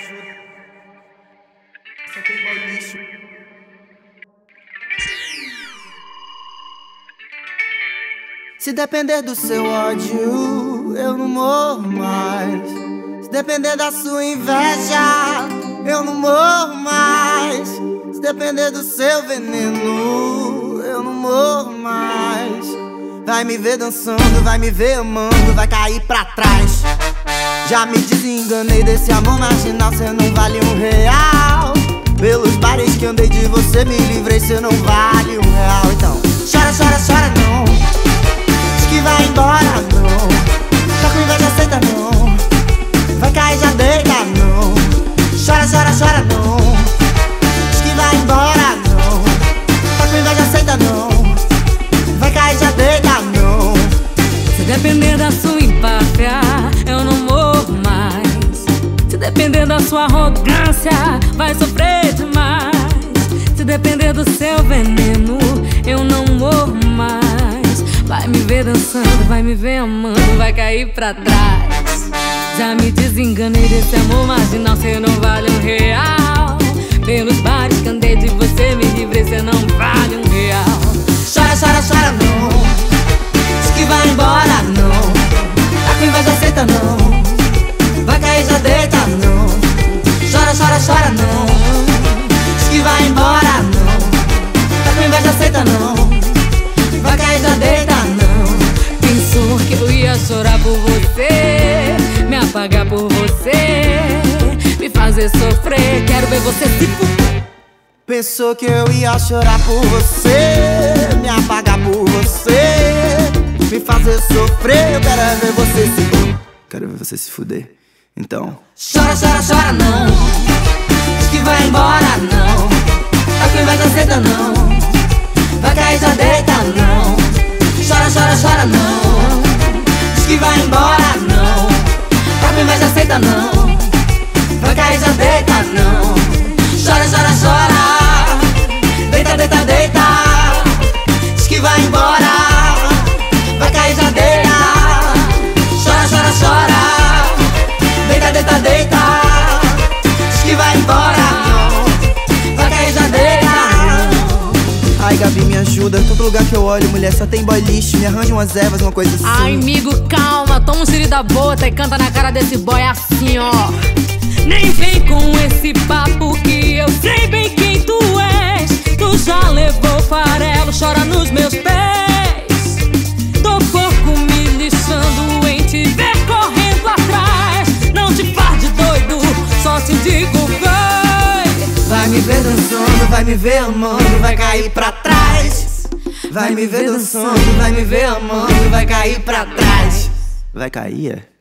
ajuda. Só tem boy lixo. Se depender do seu ódio, eu não morro mais. Se depender da sua inveja, eu não morro mais. Se depender do seu veneno, eu não morro mais. Vai me ver dançando, vai me ver amando, vai cair pra trás. Já me desenganei desse amor marginal, cê não vale R$1. Pelos bares que andei de você me livrei, cê não vale R$1. Então, chora, chora, chora não. Diz que vai embora não. Tá com inveja, aceita não. Vai cair, já deita não. Chora, chora, chora não. Diz que vai embora não. Tá com inveja, aceita não. Vai cair, já deita não. Se depender da sua empáfia, eu não morro mais. Se depender da sua arrogância, vai sofrer demais. Se depender do seu veneno, eu não morro mais. Vai me ver dançando, vai me ver amando, vai cair pra trás. Já me desenganei desse amor marginal, cê não vale R$1. Pelos bares que andei de você me livrei, cê não vale R$1. Chora, chora, chora não. Diz que vai embora não. Tá com inveja, aceita não. Vai cair, já deita não. Chora, chora, chora não. Diz que vai embora não. Tá com inveja, aceita não. Vai cair, já deita não. Pensou que eu ia chorar por você, me apagar por você, me fazer sofrer. Quero ver você se fuder. Pensou que eu ia chorar por você, me apagar por você, me fazer sofrer. Eu quero ver você se fuder. Quero ver você se fuder. Então, chora, chora, chora não. Diz que vai embora não. Tá com inveja, aceita não. Vai cair, já deita não. Chora, chora, chora não. Diz que vai embora não. Tá com inveja, aceita não. Vai cair, já deita não. Chora, chora, chora. Deita, deita, deita. Diz que vai embora. Vai cair, já deita. Chora, chora, chora. Deita, deita, deita. Diz que vai embora. Vai cair, já deita. Ai, Gabi, me ajuda. Todo lugar que eu olho, mulher, só tem boy lixo. Me arranja umas ervas, uma coisa assim. Ai, amigo, calma. Toma um xiri da bota e canta na cara desse boy assim, ó. Nem vem com esse papo que eu sei bem quem tu és. Tu já levou farelo, chora nos meus pés. Tô pouco me lixando em te ver correndo atrás. Não te faz de doido, só te digo vai. Vai me ver dançando, vai me ver amando, vai cair pra trás. Vai me ver dançando, vai me ver amando, vai cair pra trás. Vai cair, é?